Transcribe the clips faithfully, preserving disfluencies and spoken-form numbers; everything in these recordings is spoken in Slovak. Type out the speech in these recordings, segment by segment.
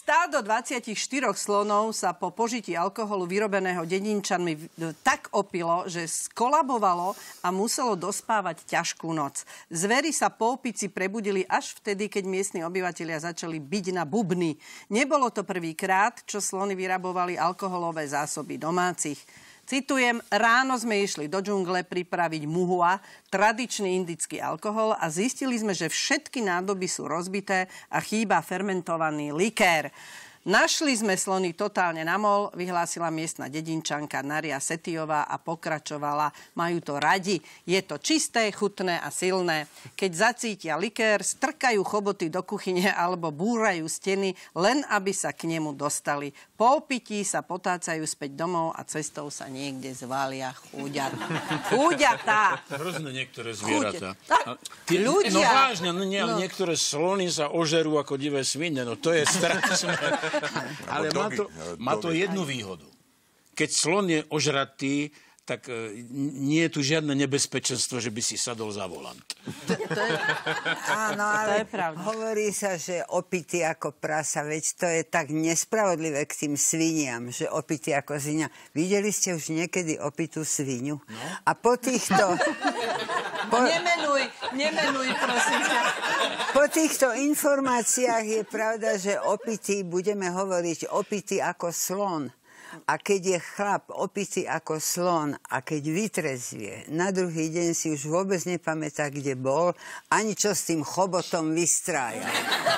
Stádo dvadsaťštyri slonov sa po požití alkoholu vyrobeného dedinčanmi tak opilo, že skolabovalo a muselo dospávať ťažkú noc. Zveri sa po opici prebudili až vtedy, keď miestni obyvatelia začali biť na bubny. Nebolo to prvýkrát, čo slony vyrabovali alkoholové zásoby domácich. Citujem, ráno sme išli do džungle pripraviť muhua, tradičný indický alkohol a zistili sme, že všetky nádoby sú rozbité a chýba fermentovaný likér. Našli sme slony totálne namol, vyhlásila miestna dedinčanka Naria Setiová a pokračovala. Majú to radi. Je to čisté, chutné a silné. Keď zacítia likér, strkajú choboty do kuchyne alebo búrajú steny, len aby sa k nemu dostali. Po opití sa potácajú späť domov a cestou sa niekde zvalia chúďatá. Chúďatá! Hrozné niektoré zvieratá. Tí ľudia... No vážne, no, nie, no. Niektoré slony sa ožerú ako divé svine. No to je strašné. Ale má to, má to jednu výhodu. Keď slon je ožratý, tak nie je tu žiadne nebezpečenstvo, že by si sadol za volant. To, to je, áno, ale to je pravda. Hovorí sa, že opitý ako prasa, veď to je tak nespravodlivé k tým sviniam, že opitý ako svinia. Videli ste už niekedy opitú sviniu? No. A po týchto... Po, nemenuj, nemenuj, prosím ťa. Po týchto informáciách je pravda, že opitý, budeme hovoriť opitý ako slon. A keď je chlap opitý ako slon a keď vytrezvie, na druhý deň si už vôbec nepamätá, kde bol, ani čo s tým chobotom vystrája.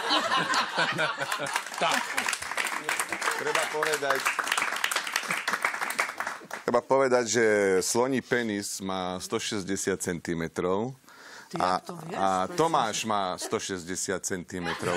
Tak. Treba povedať... Treba povedať, že sloní penis má stošesťdesiat centimetrov a, a Tomáš má stošesťdesiat centimetrov.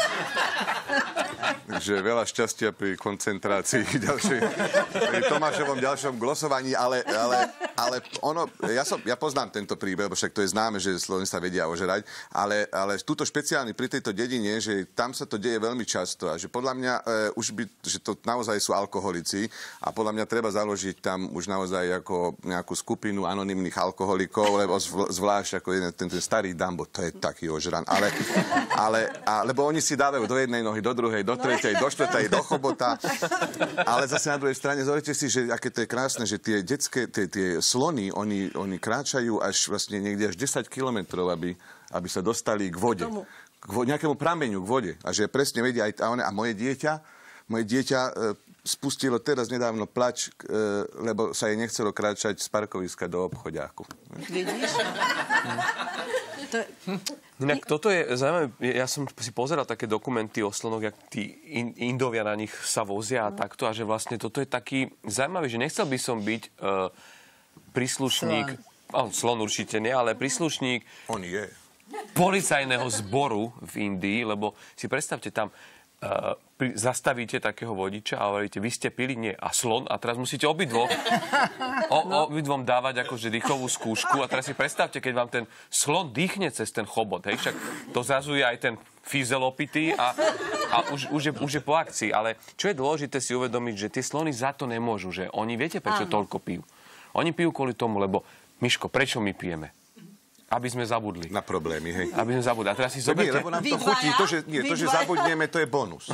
Takže veľa šťastia pri koncentrácii ďalšej, pri Tomášovom ďalšom glosovaní, ale, ale, ale ono, ja, som, ja poznám tento príbeh, však to je známe, že slony sa vedia ožerať, ale, ale túto špeciálny pri tejto dedine, že tam sa to deje veľmi často a že podľa mňa e, už by, že to naozaj sú alkoholici a podľa mňa treba založiť tam už naozaj ako nejakú skupinu anonymných alkoholikov, lebo zvl, zvlášť ako jeden, ten, ten starý Dambo, to je taký ožran, ale, ale a, lebo oni si dávajú do jednej nohy, do druhej, do tretej, do štvrtej, do chobota. Ale zase na druhej strane, zoberte si, že aké to je krásne, že tie detské, tie, tie slony, oni, oni kráčajú až vlastne niekde až desať kilometrov, aby, aby sa dostali k vode. K vo, nejakému prameňu, k vode. A že presne vedia aj... A, one, a moje dieťa, moje dieťa e, spustilo teraz nedávno plač, e, lebo sa jej nechcelo kráčať z parkoviska do obchodiáku. Vidíš? To... Inak toto je zaujímavé, ja som si pozeral také dokumenty o slonoch, jak tí in, Indovia na nich sa vozia a takto, a že vlastne toto je taký zaujímavý, že nechcel by som byť uh, príslušník, slon. Oh, slon určite nie, ale príslušník On je. policajného zboru v Indii, lebo si predstavte tam, uh, pri, zastavíte takého vodiča a hovoríte, vy ste pili, nie, a slon, a teraz musíte obidvo, o, no. obidvom dávať akože dýchovú skúšku a teraz si predstavte, keď vám ten slon dýchne cez ten chobot, hej, však to zrazuje aj ten fízel opitý a, a už, už, je, už je po akcii, ale čo je dôležité si uvedomiť, že tie slony za to nemôžu, že oni, viete, prečo Áno. toľko pijú? Oni pijú kvôli tomu, lebo, Miško, prečo my pijeme? Aby sme zabudli. Na problémy, hej. Aby sme zabudli. A teraz si zoberte... Nie, lebo nám to chutí. To, že, nie, to, že zabudneme, to je bonus.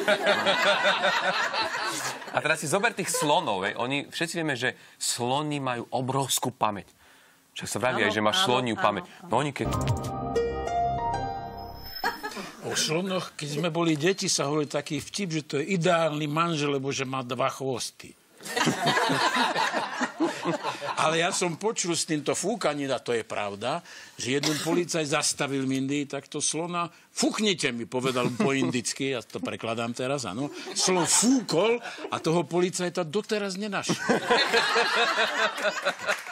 A teraz si zober tých slonov. Hej. Oni, všetci vieme, že slony majú obrovskú pamäť. Však sa vraví aj, že máš sloniu pamäť. No oni keď... O slonoch, keď sme boli deti, sa hovorili taký vtip, že to je ideálny manžel, lebo že má dva chvosty. Ale ja som počul s týmto fúkaním, a to je pravda, že jeden policajt zastavil v Indii takto slona. Fúknite mi, povedal po indicky, ja to prekladám teraz, áno. Slon fúkol a toho policajta doteraz nenašiel.